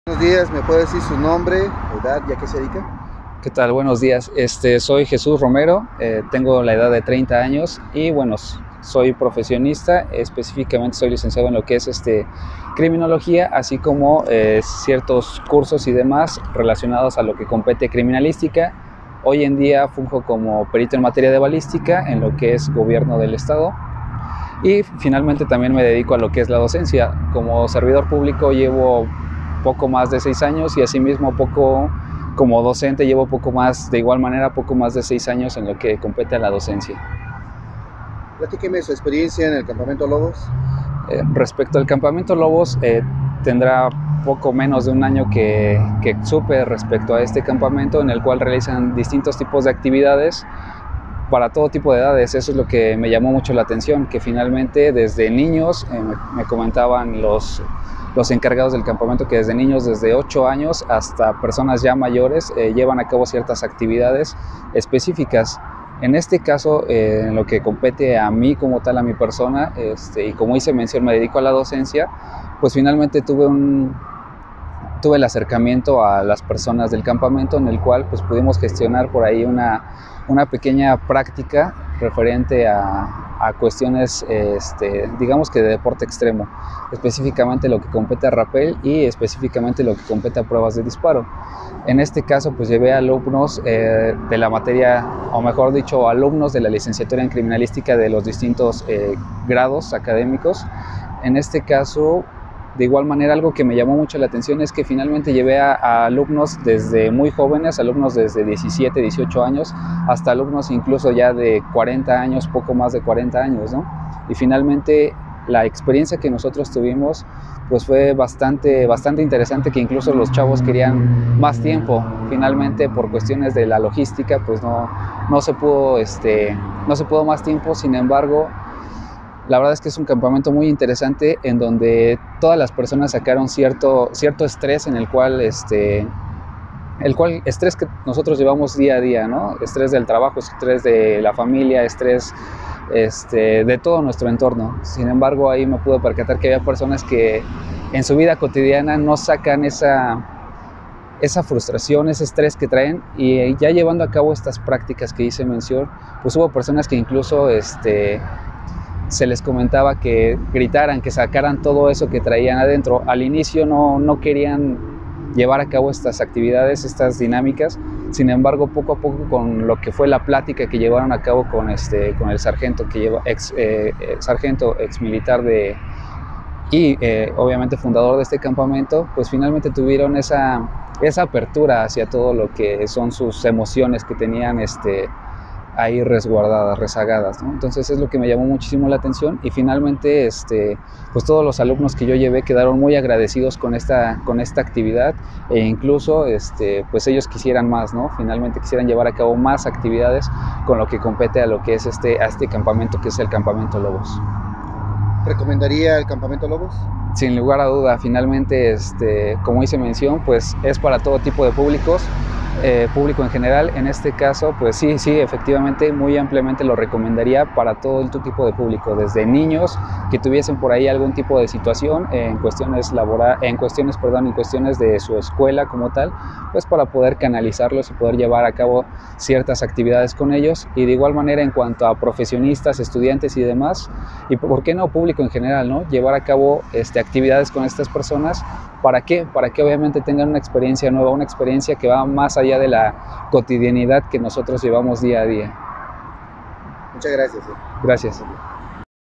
Buenos días, ¿me puede decir su nombre, edad y a qué se dedica? ¿Qué tal? Buenos días. Soy Jesús Romero, tengo la edad de 30 años y bueno, soy profesionista, específicamente soy licenciado en lo que es criminología, así como ciertos cursos y demás relacionados a lo que compete criminalística. Hoy en día funjo como perito en materia de balística en lo que es gobierno del estado y finalmente también me dedico a lo que es la docencia. Como servidor público llevo poco más de 6 años y asimismo como docente llevo poco más, de igual manera, poco más de 6 años en lo que compete a la docencia. Platíqueme su experiencia en el Campamento Lobos. Respecto al Campamento Lobos, tendrá poco menos de un año que supe respecto a este campamento en el cual realizan distintos tipos de actividades para todo tipo de edades. Eso es lo que me llamó mucho la atención, que finalmente desde niños, me comentaban los encargados del campamento, que desde niños, desde 8 años hasta personas ya mayores, llevan a cabo ciertas actividades específicas. En este caso, en lo que compete a mí como tal, a mi persona, y como hice mención, me dedico a la docencia, pues finalmente tuve el acercamiento a las personas del campamento en el cual pues pudimos gestionar por ahí una pequeña práctica referente a cuestiones, digamos que de deporte extremo, específicamente lo que compete a rappel y específicamente lo que compete a pruebas de disparo. En este caso pues llevé alumnos de la materia, o mejor dicho, alumnos de la licenciatura en criminalística de los distintos grados académicos. En este caso, de igual manera, algo que me llamó mucho la atención es que finalmente llevé a alumnos desde muy jóvenes, alumnos desde 17, 18 años, hasta alumnos incluso ya de 40 años, poco más de 40 años, ¿no? Y finalmente la experiencia que nosotros tuvimos pues fue bastante interesante, que incluso los chavos querían más tiempo. Finalmente, por cuestiones de la logística, pues no se pudo más tiempo. Sin embargo, la verdad es que es un campamento muy interesante en donde todas las personas sacaron cierto estrés en el cual estrés que nosotros llevamos día a día, ¿no? Estrés del trabajo, estrés de la familia, estrés de todo nuestro entorno. Sin embargo, ahí me pude percatar que había personas que en su vida cotidiana no sacan esa frustración, ese estrés que traen, y ya llevando a cabo estas prácticas que hice mención, pues hubo personas que incluso se les comentaba que gritaran, que sacaran todo eso que traían adentro. Al inicio no querían llevar a cabo estas actividades, estas dinámicas. Sin embargo, poco a poco, con lo que fue la plática que llevaron a cabo con el sargento, sargento ex militar y obviamente fundador de este campamento, pues finalmente tuvieron esa apertura hacia todo lo que son sus emociones que tenían ahí resguardadas, rezagadas, ¿no? Entonces es lo que me llamó muchísimo la atención, y finalmente pues todos los alumnos que yo llevé quedaron muy agradecidos con esta actividad, e incluso pues ellos quisieran más, ¿no? Finalmente quisieran llevar a cabo más actividades con lo que compete a lo que es a este campamento, que es el Campamento Lobos. ¿Recomendaría el Campamento Lobos? Sin lugar a duda, finalmente, como hice mención, pues es para todo tipo de públicos, público en general. En este caso, pues sí, efectivamente, muy ampliamente lo recomendaría para todo el tipo de público, desde niños que tuviesen por ahí algún tipo de situación en cuestiones de su escuela como tal, pues para poder canalizarlos y poder llevar a cabo ciertas actividades con ellos, y de igual manera en cuanto a profesionistas, estudiantes y demás, y por qué no público en general, ¿no? Llevar a cabo actividades con estas personas. ¿Para qué? Para que obviamente tengan una experiencia nueva, una experiencia que va más allá de la cotidianidad que nosotros llevamos día a día. Muchas gracias. Gracias.